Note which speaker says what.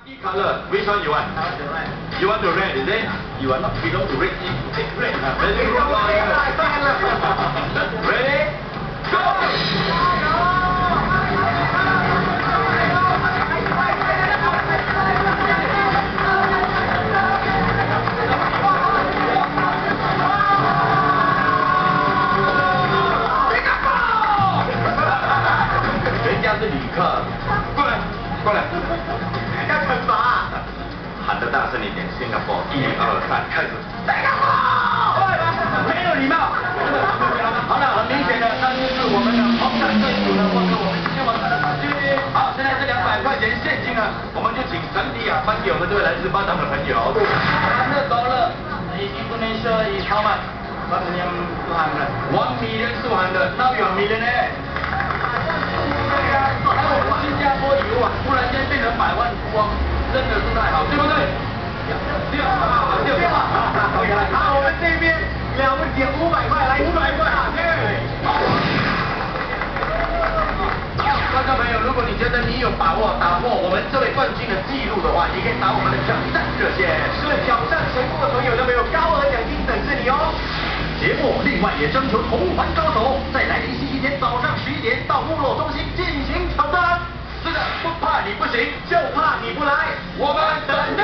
Speaker 1: Color, which one you want? You want the red, is it? You want not belong to red team, take red. Ready? Ready? Go! 人家是旅客，过来，过来。 要惩罚，喊得大声一点，新加坡，1、2、3，开始。没有礼貌。好了，很明显的，那就是我们的红伞队伍呢，获得我们今天晚上的冠军。好，现在这200块钱现金呢，我们就请陈迪啊颁给我们这位来自巴掌的朋友。$100 Indonesia is how much? 1,200,000. Now you are millionaire. 来我们新加坡游啊，突然间变成百万富翁，真的是太好，对不对？对，好不好？对，好，我们这边了不起，500块，来500块，好。观众朋友，如果你觉得你有把握打破我们这位冠军的记录的话，你可以打我们的挑战热线。是挑战成功的朋友都没有高额奖金等着你哦。 节目另外也征求同环高手，在来临星期天早上11点到部落中心进行挑战。是的，不怕你不行，就怕你不来，我们等着。